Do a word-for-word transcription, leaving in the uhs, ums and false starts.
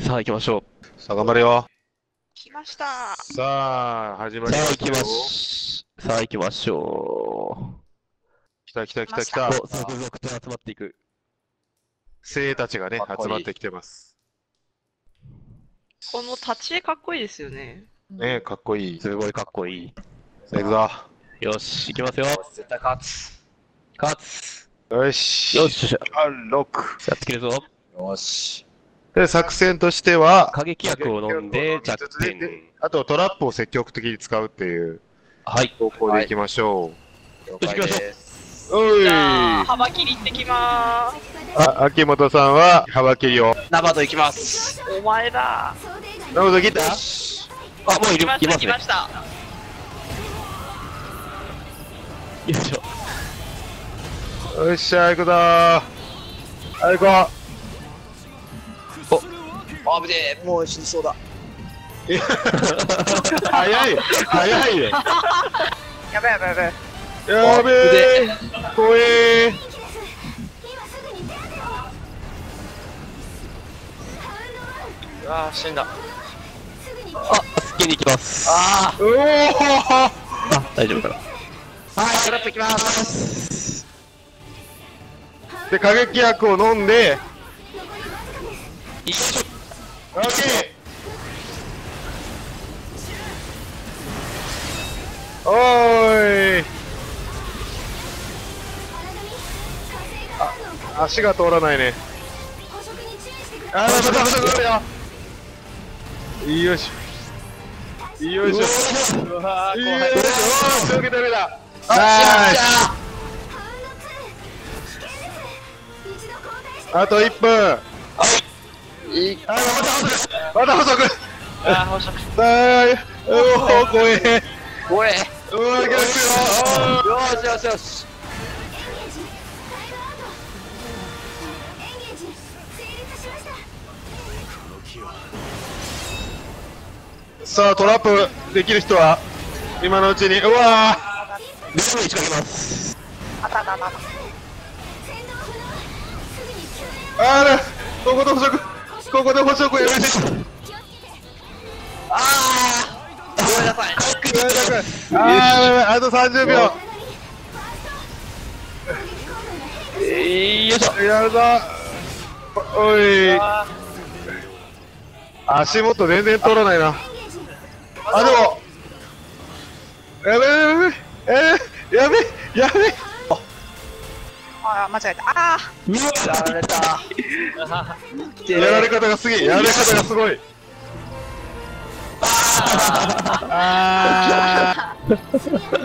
さあ行きましょさあ、頑張れよ。 来ました。 さあ、始まう。 りまさあ行きましたよ。 し、さあ行きましょ来た来た来た来う。 た。 お、続々と集まっていく。 精鋭たちがね、 かっこいい集まってきてます。 この立ち絵かっこいいですよね。 ね、かっこいい。さすごいかっこいい。 あ、行くぞ。 よし、行きますよ。 絶対勝つ。 勝つ。 よし。 よし、 あ、ろく。 やってくるぞ。 よし。 で、作戦としては、 過激薬を飲んで弱点。 あとトラップを積極的に使うっていうはい。 方向でいきましょ了解です。 う。おい。 じゃあ、 あ、 幅切り行ってきまー秋元さんは幅切りを。 ナバド行きます。 す。お前だ。 なるほど、切ったあ、もういる、 来ました、 いますね来ま。した。 よいしょ。 よっしゃ、行くぞー。はい、行こあぶねえ、もう死にそうだ。 う。早い、早いね。 やべやべやべ。 やべえ。怖え。 ああ、死んだ。 あ、すっげに行きます。 あおお。 あ、大丈夫かな。 あ、はい、トラップ行きます。 で、過激薬を飲んで、 よいしょ。 オッケー。おーい。あ、足が通らないね。あー、またまたまたよ。よいしょ。よいしょ。 うわー、 よいしょ。 怖い。 おー、強気ダメだ。 あ、 ナイス。 しあといっぷん。あ、 いい。 また細く。また細く。 あー、欲しく。 さあ、おお、怖え。 怖え。 うわ、逆よ。 よしよしよし。 さあ、トラップできる人は今のうちに。うわー。 ルームに仕掛けます。 あたたたた。 あら、ここで捕食、ここで捕食やめて。 ああ。ごめんなさい。 あー、あとさんじゅうびょえー、よいしょ。 う。やるぞ。おい。 あ足元全然通らないな。あ、でも。やべやべやべ。えー、やべやべ。 あー、間違えた。あうわー、やられた。 やられ方がすげえ。やられ方がすごい。あー。